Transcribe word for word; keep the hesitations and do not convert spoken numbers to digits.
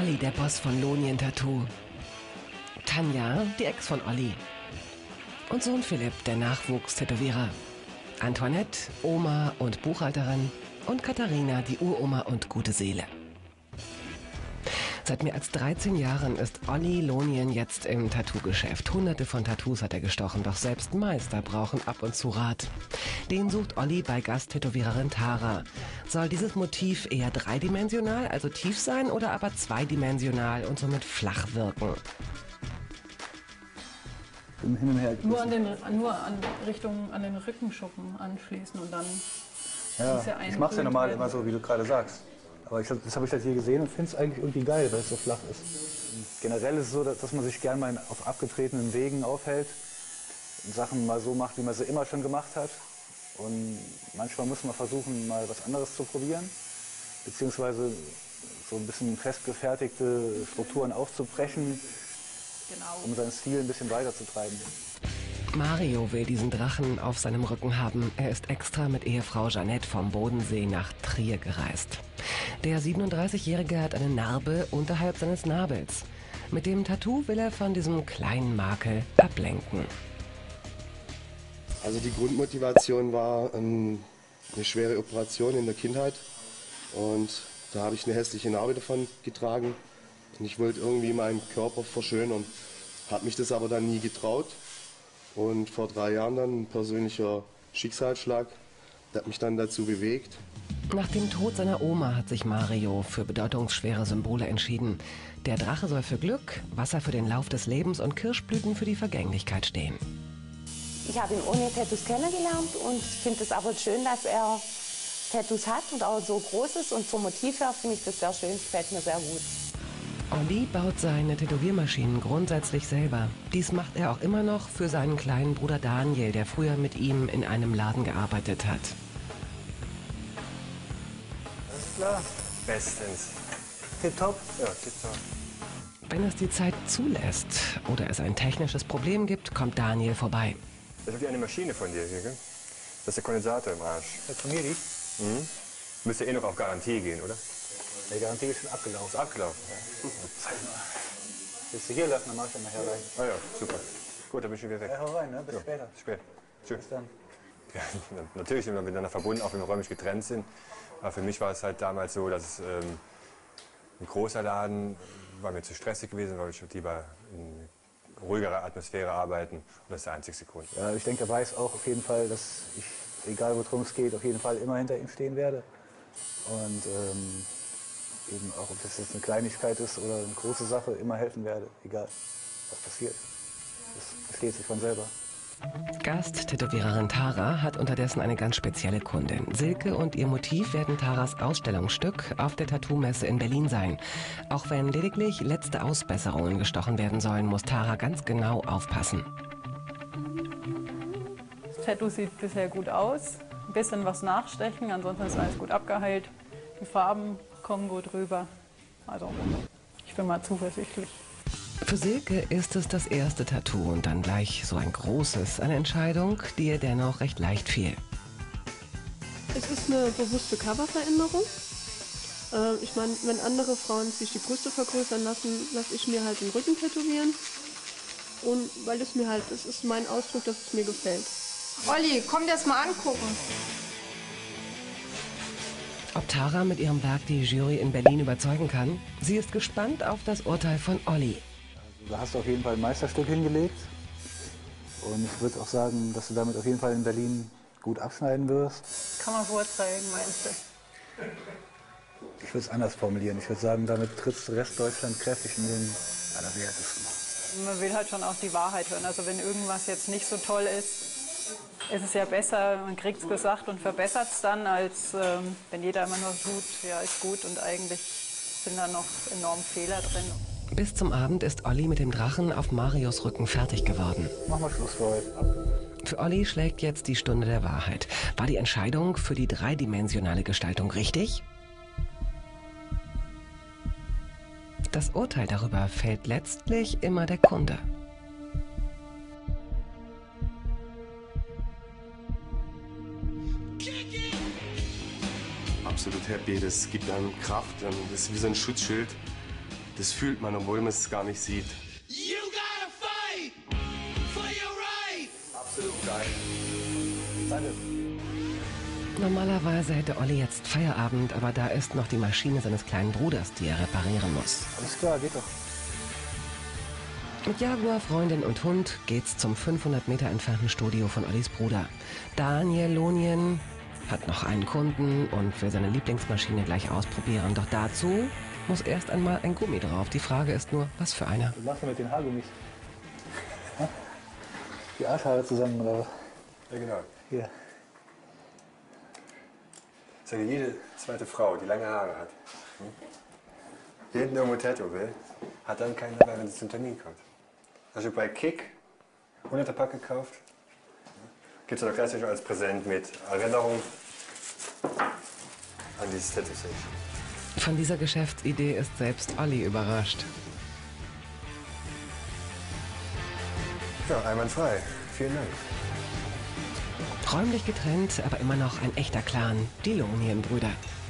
Olli, der Boss von Lonien Tattoo. Tanja, die Ex von Olli. Und Sohn Philipp, der Nachwuchstätowierer. Antoinette, Oma und Buchhalterin. Und Katharina, die Uroma und gute Seele. Seit mehr als dreizehn Jahren ist Olli Lonien jetzt im Tattoo-Geschäft. Hunderte von Tattoos hat er gestochen, doch selbst Meister brauchen ab und zu Rat. Den sucht Olli bei Gasttätowiererin Tara. Soll dieses Motiv eher dreidimensional, also tief sein, oder aber zweidimensional und somit flach wirken? Hin und her nur an den nur an Richtung an den Rückenschuppen anschließen und dann. Ja, ja ich mache es ja normal immer so, wie du gerade sagst. Aber ich, das habe ich halt hier gesehen und finde es eigentlich irgendwie geil, weil es so flach ist. Und generell ist es so, dass, dass man sich gerne mal auf abgetretenen Wegen aufhält und Sachen mal so macht, wie man sie immer schon gemacht hat. Und manchmal muss man versuchen, mal was anderes zu probieren, beziehungsweise so ein bisschen festgefertigte Strukturen aufzubrechen, genau, um seinen Stil ein bisschen weiterzutreiben. Mario will diesen Drachen auf seinem Rücken haben. Er ist extra mit Ehefrau Jeanette vom Bodensee nach Trier gereist. Der siebenunddreißigjährige hat eine Narbe unterhalb seines Nabels. Mit dem Tattoo will er von diesem kleinen Makel ablenken. Also die Grundmotivation war ähm, eine schwere Operation in der Kindheit. Und da habe ich eine hässliche Narbe davon getragen. Und ich wollte irgendwie meinen Körper verschönern. Habe mich das aber dann nie getraut. Und vor drei Jahren dann ein persönlicher Schicksalsschlag, der hat mich dann dazu bewegt. Nach dem Tod seiner Oma hat sich Mario für bedeutungsschwere Symbole entschieden. Der Drache soll für Glück, Wasser für den Lauf des Lebens und Kirschblüten für die Vergänglichkeit stehen. Ich habe ihn ohne Tattoos kennengelernt und finde es aber schön, dass er Tattoos hat und auch so groß ist. Und vom Motiv her finde ich das sehr schön, gefällt mir sehr gut. Olli baut seine Tätowiermaschinen grundsätzlich selber. Dies macht er auch immer noch für seinen kleinen Bruder Daniel, der früher mit ihm in einem Laden gearbeitet hat. Alles klar. Bestens. Tipptopp? Ja, tipptopp. Wenn es die Zeit zulässt oder es ein technisches Problem gibt, kommt Daniel vorbei. Das ist wie eine Maschine von dir hier, gell? Das ist der Kondensator im Arsch. Das von mir die? Mhm. Müsste eh noch auf Garantie gehen, oder? Die Garantie ist schon abgelaufen. Ist abgelaufen? Ja. Zeig mal. Willst du hier lassen, dann mach ich dann nachher rein. Ah ja, super. Gut, dann bin ich wieder weg. Ja, hau rein, ne? Bis ja, später. Bis später. Tschüss. Bis dann. Ja, natürlich sind wir miteinander verbunden, auch wenn wir räumlich getrennt sind. Aber für mich war es halt damals so, dass ähm, ein großer Laden war mir zu stressig gewesen, weil ich lieber in ruhigerer Atmosphäre arbeiten. Und das ist der einzige Grund. Ja, ich denke, er weiß auch auf jeden Fall, dass ich, egal worum es geht, auf jeden Fall immer hinter ihm stehen werde. Und ähm, eben auch, ob das jetzt eine Kleinigkeit ist oder eine große Sache, immer helfen werde, egal was passiert. Das versteht sich von selber. Gasttätowiererin Tara hat unterdessen eine ganz spezielle Kundin. Silke und ihr Motiv werden Taras Ausstellungsstück auf der Tattoo-Messe in Berlin sein. Auch wenn lediglich letzte Ausbesserungen gestochen werden sollen, muss Tara ganz genau aufpassen. Das Tattoo sieht bisher gut aus. Ein bisschen was nachstechen, ansonsten ist alles gut abgeheilt. Die Farben kommen gut rüber. Also, ich bin mal zuversichtlich. Für Silke ist es das erste Tattoo und dann gleich so ein großes. Eine Entscheidung, die ihr dennoch recht leicht fiel. Es ist eine bewusste Coververänderung. Äh, ich meine, wenn andere Frauen sich die Brüste vergrößern lassen, lasse ich mir halt den Rücken tätowieren. Und weil es mir halt, das ist mein Ausdruck, dass es mir gefällt. Olli, komm dir das mal angucken. Ob Tara mit ihrem Werk die Jury in Berlin überzeugen kann? Sie ist gespannt auf das Urteil von Olli. Also, da hast du auf jeden Fall ein Meisterstück hingelegt. Und ich würde auch sagen, dass du damit auf jeden Fall in Berlin gut abschneiden wirst. Kann man vorzeigen, meinst du? Ich würde es anders formulieren. Ich würde sagen, damit trittst du Restdeutschland kräftig in den Allerwertesten. Man will halt schon auch die Wahrheit hören. Also wenn irgendwas jetzt nicht so toll ist, ist es ja besser, man kriegt es gesagt und verbessert es dann, als ähm, wenn jeder immer nur tut, ja ist gut und eigentlich sind da noch enorm Fehler drin. Bis zum Abend ist Olli mit dem Drachen auf Marios Rücken fertig geworden. Mach mal Schluss für heute. Für Olli schlägt jetzt die Stunde der Wahrheit. War die Entscheidung für die dreidimensionale Gestaltung richtig? Das Urteil darüber fällt letztlich immer der Kunde. Absolut happy, das gibt einem Kraft, das ist wie so ein Schutzschild. das fühlt man, obwohl man es gar nicht sieht. Absolut geil. Danke. Normalerweise hätte Olli jetzt Feierabend, aber da ist noch die Maschine seines kleinen Bruders, die er reparieren muss. Alles klar, geht doch. Mit Jaguar, Freundin und Hund geht's zum fünfhundert Meter entfernten Studio von Ollis Bruder. Daniel Lonien hat noch einen Kunden und will seine Lieblingsmaschine gleich ausprobieren. Doch dazu muss erst einmal ein Gummi drauf. Die Frage ist nur, was für einer? Was machst du mit den Haargummis? Die Arschhaare zusammen, oder was? Ja, genau. Hier. Ich sage, jede zweite Frau, die lange Haare hat, hm? die hinten irgendwo Tattoo will, hat dann keinen dabei, wenn sie zum Termin kommt. Hast du bei Kick hunderter Pack gekauft? Gibt es doch gleichzeitig als Präsent mit Erinnerung an dieses Tattoo-Session. Von dieser Geschäftsidee ist selbst Olli überrascht. Ja, einwandfrei. Vielen Dank. Räumlich getrennt, aber immer noch ein echter Clan, die Lonien-Brüder.